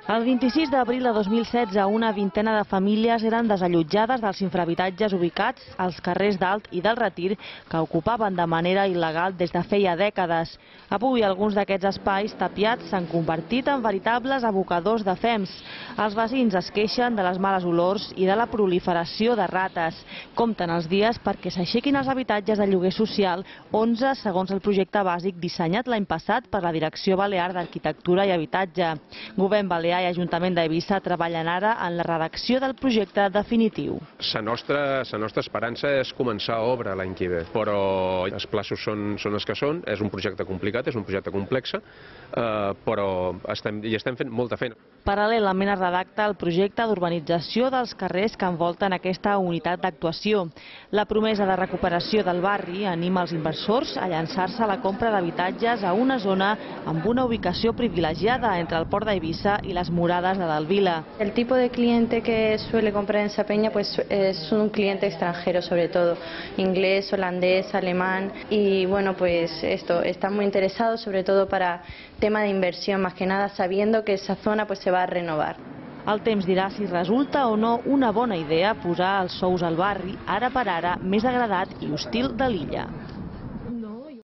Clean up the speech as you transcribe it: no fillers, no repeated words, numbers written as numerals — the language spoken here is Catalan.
El 26 d'abril de 2016, una vintena de famílies eren desallotjades dels infrahabitatges ubicats als carrers d'Alt i del Retir que ocupaven de manera il·legal des de feia dècades. Avui, alguns d'aquests espais tapiats s'han convertit en veritables abocadors de fems. Els veïns es queixen de les males olors i de la proliferació de rates. Compten els dies perquè s'aixequin els habitatges de lloguer social, 11 segons el projecte bàsic dissenyat l'any passat per la Direcció Balear d'Arquitectura i Habitatge. Govern Balear i Ajuntament d'Eivissa treballen ara en la redacció del projecte definitiu. La nostra esperança és començar a obra l'any que ve, però els plaços són els que són, és un projecte complicat, és un projecte complex, però hi estem fent molta feina. Paral·lelament es redacta el projecte d'urbanització dels carrers que envolten aquesta unitat d'actuació. La promesa de recuperació del barri anima els inversors a llançar-se a la compra d'habitatges a una zona amb una ubicació privilegiada entre el port d'Eivissa i les murades de Dalvila. El tipo de cliente que suele comprar en esa peña pues es un cliente extranjero, sobre todo inglés, holandés, alemán, y bueno, pues están muy interesados sobre todo para tema de inversión, más que nada sabiendo que esa zona pues se va a renovar. El temps dirà si resulta o no una bona idea posar els sous al barri, ara per ara més degradat i hostil de l'illa.